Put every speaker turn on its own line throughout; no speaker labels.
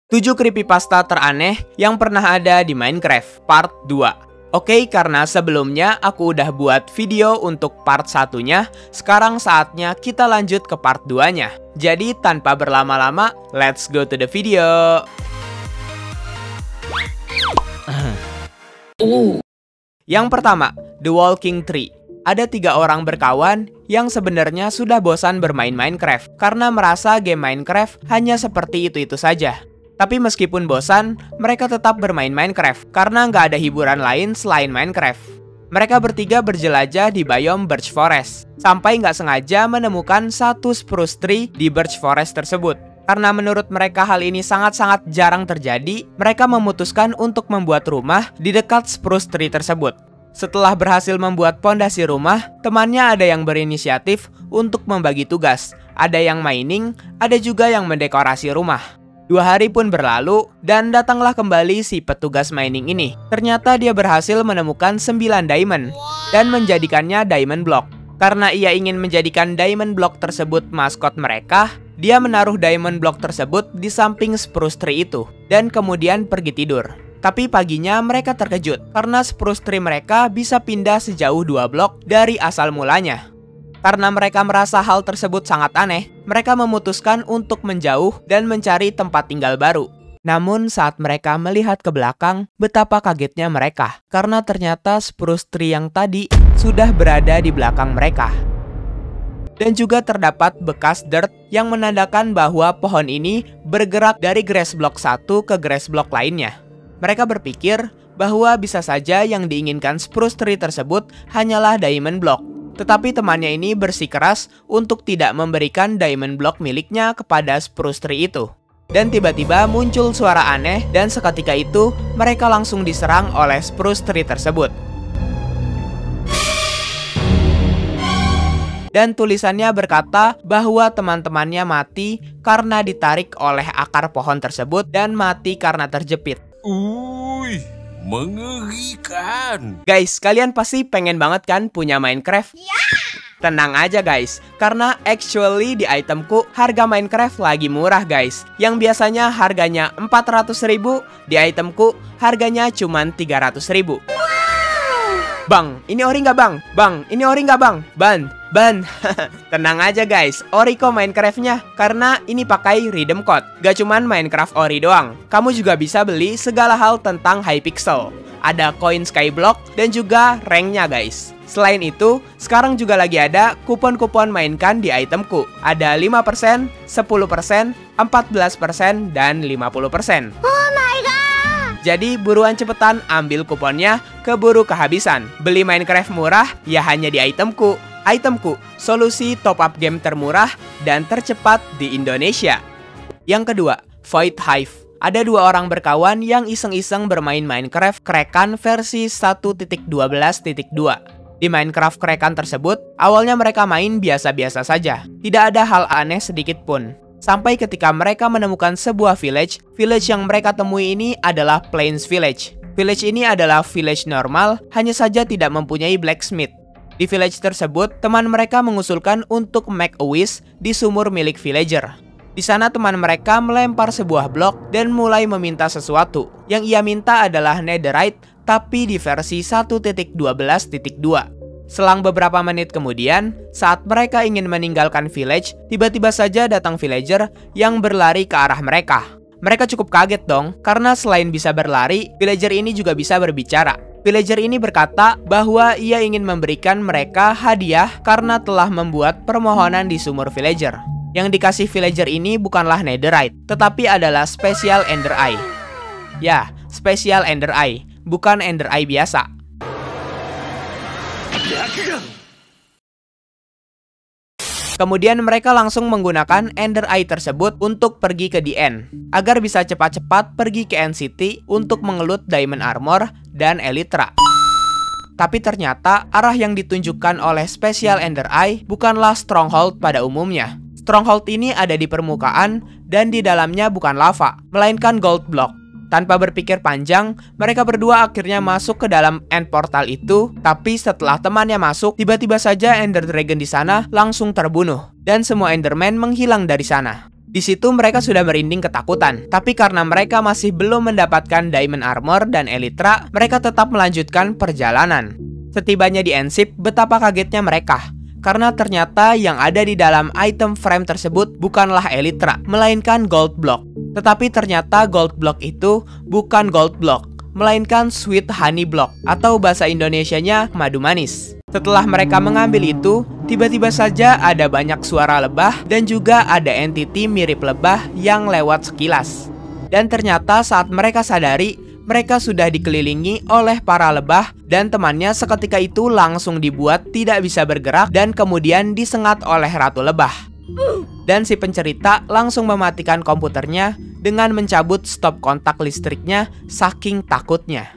7 creepypasta teraneh yang pernah ada di Minecraft Part 2. Oke, karena sebelumnya aku udah buat video untuk part 1-nya, sekarang saatnya kita lanjut ke part 2-nya. Jadi tanpa berlama-lama, let's go to the video. Yang pertama, The Walking Tree. Ada 3 orang berkawan yang sebenarnya sudah bosan bermain Minecraft karena merasa game Minecraft hanya seperti itu-itu saja. Tapi meskipun bosan, mereka tetap bermain Minecraft karena nggak ada hiburan lain selain Minecraft. Mereka bertiga berjelajah di biome Birch Forest, sampai nggak sengaja menemukan satu spruce tree di Birch Forest tersebut. Karena menurut mereka hal ini sangat-sangat jarang terjadi, mereka memutuskan untuk membuat rumah di dekat spruce tree tersebut. Setelah berhasil membuat pondasi rumah, temannya ada yang berinisiatif untuk membagi tugas. Ada yang mining, ada juga yang mendekorasi rumah. 2 hari pun berlalu, dan datanglah kembali si petugas mining ini. Ternyata dia berhasil menemukan 9 diamond, dan menjadikannya diamond block. Karena ia ingin menjadikan diamond block tersebut maskot mereka, dia menaruh diamond block tersebut di samping spruce tree itu, dan kemudian pergi tidur. Tapi paginya mereka terkejut, karena spruce tree mereka bisa pindah sejauh 2 blok dari asal mulanya. Karena mereka merasa hal tersebut sangat aneh, mereka memutuskan untuk menjauh dan mencari tempat tinggal baru. Namun saat mereka melihat ke belakang, betapa kagetnya mereka, karena ternyata spruce tree yang tadi sudah berada di belakang mereka. Dan juga terdapat bekas dirt yang menandakan bahwa pohon ini bergerak dari grass block 1 ke grass block lainnya. Mereka berpikir bahwa bisa saja yang diinginkan spruce tree tersebut hanyalah diamond block. Tetapi temannya ini bersikeras untuk tidak memberikan diamond block miliknya kepada spruce tree itu. Dan tiba-tiba muncul suara aneh dan seketika itu mereka langsung diserang oleh spruce tree tersebut. Dan tulisannya berkata bahwa teman-temannya mati karena ditarik oleh akar pohon tersebut dan mati karena terjepit. Mengerikan. Guys, kalian pasti pengen banget kan punya Minecraft? Ya. Tenang aja guys, karena actually di itemku harga Minecraft lagi murah guys. Yang biasanya harganya 400.000, di itemku harganya cuma 300.000. Bang, ini ori nggak bang? Bang, ini ori nggak bang? Ban. Tenang aja guys, ori kok Minecraftnya, karena ini pakai redeem code. Gak cuman Minecraft ori doang, kamu juga bisa beli segala hal tentang Hypixel. Ada koin Skyblock dan juga ranknya guys. Selain itu, sekarang juga lagi ada kupon-kupon mainkan di itemku. Ada 5%, 10%, 14%, dan 50%. Oh my god! Jadi buruan cepetan ambil kuponnya, keburu kehabisan. Beli Minecraft murah ya hanya di itemku. Itemku, solusi top up game termurah dan tercepat di Indonesia. Yang kedua, Void Hive. Ada 2 orang berkawan yang iseng-iseng bermain Minecraft Kraken versi 1.12.2. Di Minecraft Kraken tersebut, awalnya mereka main biasa-biasa saja. Tidak ada hal aneh sedikit pun. Sampai ketika mereka menemukan sebuah village. Village yang mereka temui ini adalah Plains Village. Village ini adalah village normal, hanya saja tidak mempunyai blacksmith. Di village tersebut, teman mereka mengusulkan untuk make a wish di sumur milik villager. Di sana teman mereka melempar sebuah blok dan mulai meminta sesuatu. Yang ia minta adalah netherite, tapi di versi 1.12.2. Selang beberapa menit kemudian, saat mereka ingin meninggalkan village, tiba-tiba saja datang villager yang berlari ke arah mereka. Mereka cukup kaget dong, karena selain bisa berlari, villager ini juga bisa berbicara. Villager ini berkata bahwa ia ingin memberikan mereka hadiah karena telah membuat permohonan di sumur villager. Yang dikasih villager ini bukanlah netherite, tetapi adalah special ender eye. Ya, special ender eye, bukan ender eye biasa. Kemudian mereka langsung menggunakan ender eye tersebut untuk pergi ke the end, agar bisa cepat-cepat pergi ke End City untuk mengelut diamond armor dan elytra. Tapi ternyata arah yang ditunjukkan oleh special ender eye bukanlah stronghold pada umumnya. Stronghold ini ada di permukaan dan di dalamnya bukan lava, melainkan gold block. Tanpa berpikir panjang, mereka berdua akhirnya masuk ke dalam end portal itu. Tapi setelah temannya masuk, tiba-tiba saja Ender Dragon di sana langsung terbunuh dan semua Enderman menghilang dari sana. Di situ mereka sudah merinding ketakutan, tapi karena mereka masih belum mendapatkan Diamond Armor dan Elytra, mereka tetap melanjutkan perjalanan. Setibanya di End-Ship, betapa kagetnya mereka. Karena ternyata yang ada di dalam item frame tersebut bukanlah Elytra, melainkan Gold Block. Tetapi ternyata Gold Block itu bukan Gold Block, melainkan Sweet Honey Block, atau bahasa Indonesianya madu manis. Setelah mereka mengambil itu, tiba-tiba saja ada banyak suara lebah dan juga ada entity mirip lebah yang lewat sekilas. Dan ternyata saat mereka sadari, mereka sudah dikelilingi oleh para lebah dan temannya seketika itu langsung dibuat tidak bisa bergerak dan kemudian disengat oleh Ratu Lebah. Dan si pencerita langsung mematikan komputernya dengan mencabut stop kontak listriknya saking takutnya.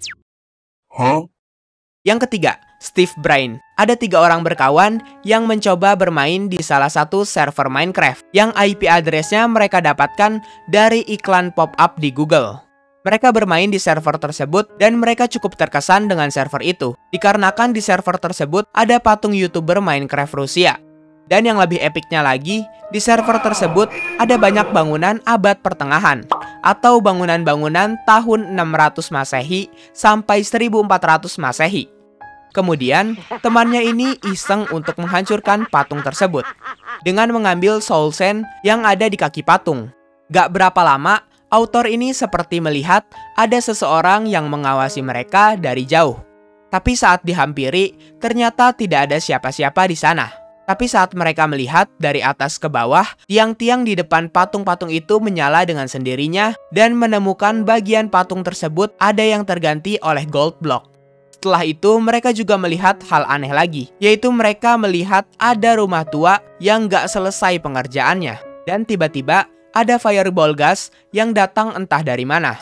Yang ketiga, Steve Brain. Ada 3 orang berkawan yang mencoba bermain di salah satu server Minecraft yang IP address-nya mereka dapatkan dari iklan pop-up di Google. Mereka bermain di server tersebut dan mereka cukup terkesan dengan server itu dikarenakan di server tersebut ada patung YouTuber Minecraft Rusia. Dan yang lebih epicnya lagi, di server tersebut ada banyak bangunan abad pertengahan atau bangunan-bangunan tahun 600 Masehi sampai 1400 Masehi. Kemudian, temannya ini iseng untuk menghancurkan patung tersebut dengan mengambil soul sand yang ada di kaki patung. Gak berapa lama, autor ini seperti melihat ada seseorang yang mengawasi mereka dari jauh. Tapi saat dihampiri, ternyata tidak ada siapa-siapa di sana. Tapi saat mereka melihat dari atas ke bawah, tiang-tiang di depan patung-patung itu menyala dengan sendirinya dan menemukan bagian patung tersebut ada yang terganti oleh gold block. Setelah itu, mereka juga melihat hal aneh lagi, yaitu mereka melihat ada rumah tua yang gak selesai pengerjaannya. Dan tiba-tiba, ada fireball gas yang datang entah dari mana.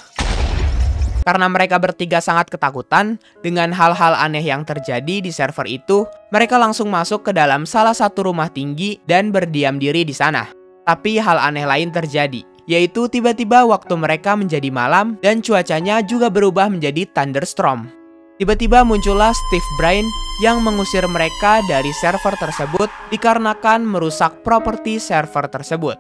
Karena mereka bertiga sangat ketakutan dengan hal-hal aneh yang terjadi di server itu, mereka langsung masuk ke dalam salah satu rumah tinggi dan berdiam diri di sana. Tapi hal aneh lain terjadi, yaitu tiba-tiba waktu mereka menjadi malam dan cuacanya juga berubah menjadi thunderstorm. Tiba-tiba muncullah Steve Brain yang mengusir mereka dari server tersebut dikarenakan merusak properti server tersebut.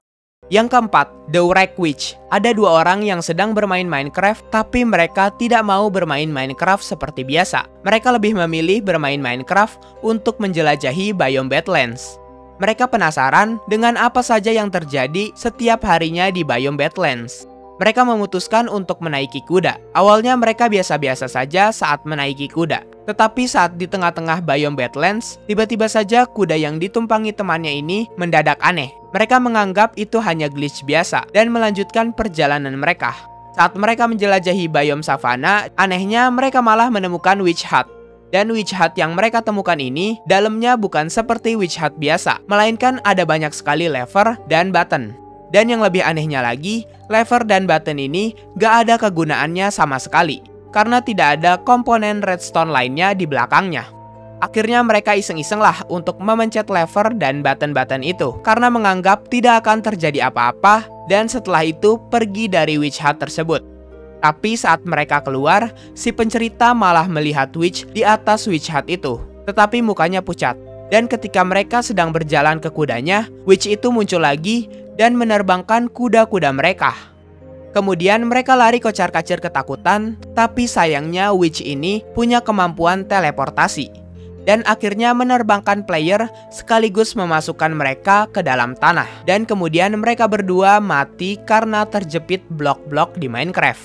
Yang keempat, The Wreck Witch. Ada 2 orang yang sedang bermain Minecraft, tapi mereka tidak mau bermain Minecraft seperti biasa. Mereka lebih memilih bermain Minecraft untuk menjelajahi biome Badlands. Mereka penasaran dengan apa saja yang terjadi setiap harinya di biome Badlands. Mereka memutuskan untuk menaiki kuda. Awalnya mereka biasa-biasa saja saat menaiki kuda. Tetapi saat di tengah-tengah biome Badlands, tiba-tiba saja kuda yang ditumpangi temannya ini mendadak aneh. Mereka menganggap itu hanya glitch biasa dan melanjutkan perjalanan mereka. Saat mereka menjelajahi biome savana, anehnya mereka malah menemukan witch hut. Dan witch hut yang mereka temukan ini, dalamnya bukan seperti witch hut biasa, melainkan ada banyak sekali lever dan button. Dan yang lebih anehnya lagi, lever dan button ini gak ada kegunaannya sama sekali, karena tidak ada komponen redstone lainnya di belakangnya. Akhirnya mereka iseng-iseng lah untuk memencet lever dan button-button itu, karena menganggap tidak akan terjadi apa-apa, dan setelah itu pergi dari witch hut tersebut. Tapi saat mereka keluar, si pencerita malah melihat witch di atas witch hut itu, tetapi mukanya pucat. Dan ketika mereka sedang berjalan ke kudanya, witch itu muncul lagi dan menerbangkan kuda-kuda mereka. Kemudian mereka lari kocar-kacir ketakutan, tapi sayangnya witch ini punya kemampuan teleportasi. Dan akhirnya menerbangkan player sekaligus memasukkan mereka ke dalam tanah. Dan kemudian mereka berdua mati karena terjepit blok-blok di Minecraft.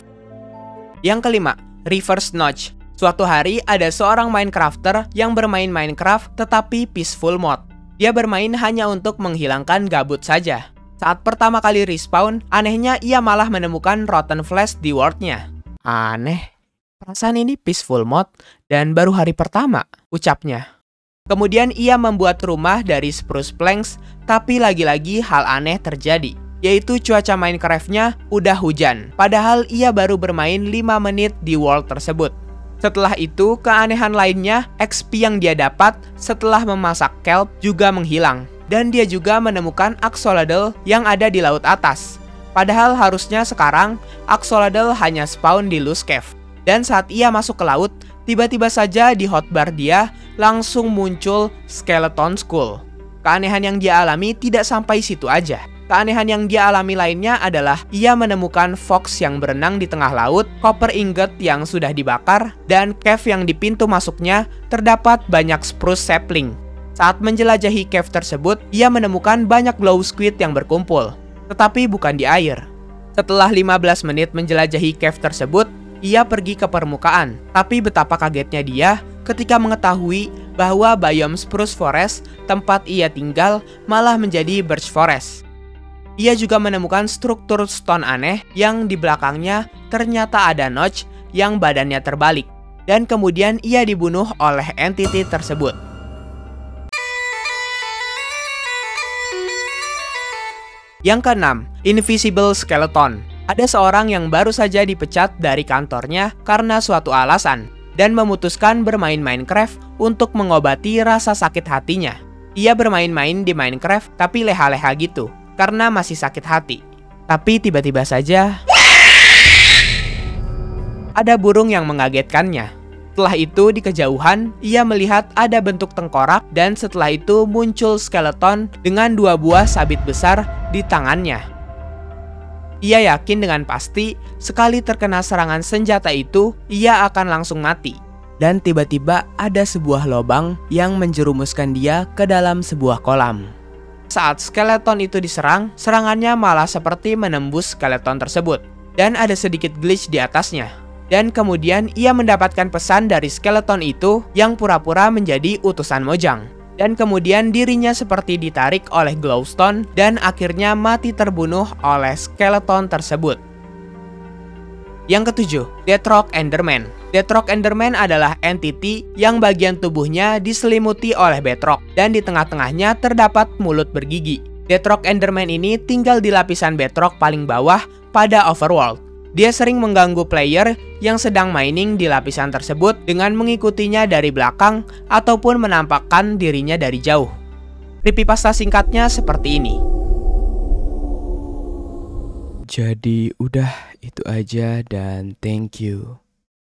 Yang kelima, Reverse Notch. Suatu hari ada seorang Minecrafter yang bermain Minecraft tetapi peaceful mode. Dia bermain hanya untuk menghilangkan gabut saja. Saat pertama kali respawn, anehnya ia malah menemukan rotten flesh di world-nya. Aneh, perasaan ini peaceful mode dan baru hari pertama, ucapnya. Kemudian ia membuat rumah dari spruce planks, tapi lagi-lagi hal aneh terjadi, yaitu cuaca Minecraft-nya udah hujan, padahal ia baru bermain 5 menit di world tersebut. Setelah itu, keanehan lainnya, XP yang dia dapat setelah memasak kelp juga menghilang. Dan dia juga menemukan axolotl yang ada di laut atas. Padahal harusnya sekarang, axolotl hanya spawn di loose cave. Dan saat ia masuk ke laut, tiba-tiba saja di hotbar dia langsung muncul skeleton skull. Keanehan yang dia alami tidak sampai situ aja. Keanehan yang dia alami lainnya adalah ia menemukan fox yang berenang di tengah laut, copper ingot yang sudah dibakar, dan cave yang di pintu masuknya terdapat banyak spruce sapling. Saat menjelajahi cave tersebut, ia menemukan banyak glow squid yang berkumpul, tetapi bukan di air. Setelah 15 menit menjelajahi cave tersebut, ia pergi ke permukaan. Tapi betapa kagetnya dia ketika mengetahui bahwa biome spruce forest tempat ia tinggal malah menjadi birch forest. Ia juga menemukan struktur stone aneh yang di belakangnya ternyata ada notch yang badannya terbalik. Dan kemudian ia dibunuh oleh entity tersebut. Yang keenam, Invisible Skeleton. Ada seorang yang baru saja dipecat dari kantornya karena suatu alasan dan memutuskan bermain Minecraft untuk mengobati rasa sakit hatinya. Ia bermain-main di Minecraft tapi leha-leha gitu karena masih sakit hati. Tapi tiba-tiba saja ada burung yang mengagetkannya. Setelah itu di kejauhan, ia melihat ada bentuk tengkorak dan setelah itu muncul skeleton dengan 2 buah sabit besar di tangannya. Ia yakin dengan pasti sekali terkena serangan senjata itu, ia akan langsung mati. Dan tiba-tiba ada sebuah lubang yang menjerumuskan dia ke dalam sebuah kolam. Saat skeleton itu diserang, serangannya malah seperti menembus skeleton tersebut. Dan ada sedikit glitch di atasnya. Dan kemudian ia mendapatkan pesan dari skeleton itu yang pura-pura menjadi utusan Mojang. Dan kemudian dirinya seperti ditarik oleh glowstone dan akhirnya mati terbunuh oleh skeleton tersebut. Yang ketujuh, Deathrock Enderman. Deathrock Enderman adalah entity yang bagian tubuhnya diselimuti oleh bedrock dan di tengah-tengahnya terdapat mulut bergigi. Deathrock Enderman ini tinggal di lapisan bedrock paling bawah pada overworld. Dia sering mengganggu player yang sedang mining di lapisan tersebut dengan mengikutinya dari belakang ataupun menampakkan dirinya dari jauh. Creepypasta singkatnya seperti ini.
Jadi udah itu aja dan thank you.